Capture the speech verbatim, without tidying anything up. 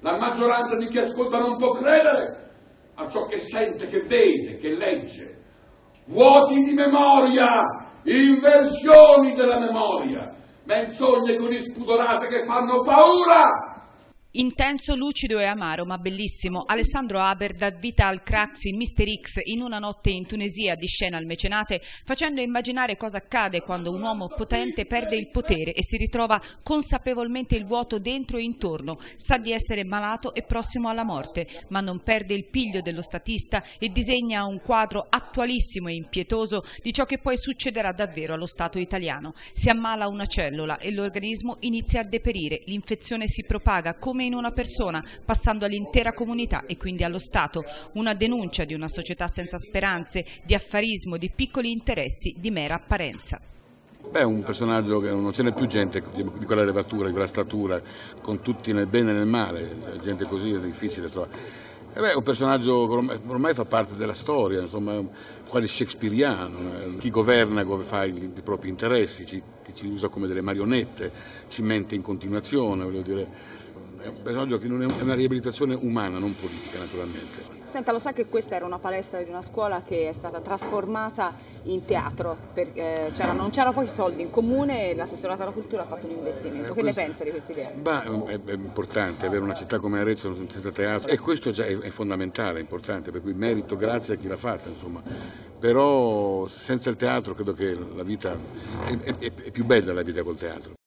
La maggioranza di chi ascolta non può credere a ciò che sente, che vede, che legge. Vuoti di memoria, inversioni della memoria, menzogne così spudorate che fanno paura. Intenso, lucido e amaro, ma bellissimo. Alessandro Haber dà vita al Craxi mister X in Una notte in Tunisia, di scena al Mecenate, facendo immaginare cosa accade quando un uomo potente perde il potere e si ritrova consapevolmente il vuoto dentro e intorno. Sa di essere malato e prossimo alla morte, ma non perde il piglio dello statista e disegna un quadro attualissimo e impietoso di ciò che poi succederà davvero allo Stato italiano. Si ammala una cellula e l'organismo inizia a deperire, l'infezione si propaga come in una persona, passando all'intera comunità e quindi allo Stato. Una denuncia di una società senza speranze, di affarismo, di piccoli interessi, di mera apparenza. Beh, è un personaggio che non ce n'è più gente di quella levatura, di quella statura, con tutti nel bene e nel male, gente così è difficile trovare. Eh beh, è un personaggio che ormai, ormai fa parte della storia, insomma, quasi shakespeariano. Chi governa fa i, i propri interessi, ci, ci usa come delle marionette, ci mente in continuazione, voglio dire. È un personaggio che non è una riabilitazione umana, non politica, naturalmente. Senta, lo sa che questa era una palestra di una scuola che è stata trasformata in teatro, perché non c'erano poi soldi in comune e l'assessorato alla cultura ha fatto un investimento. Eh, che questo, ne pensa di questa idea? Beh, è, è importante avere una città come Arezzo senza teatro, e questo già è, è fondamentale, è importante, per cui merito grazie a chi l'ha fatta, insomma. Però senza il teatro credo che la vita è, è, è più bella la vita col teatro.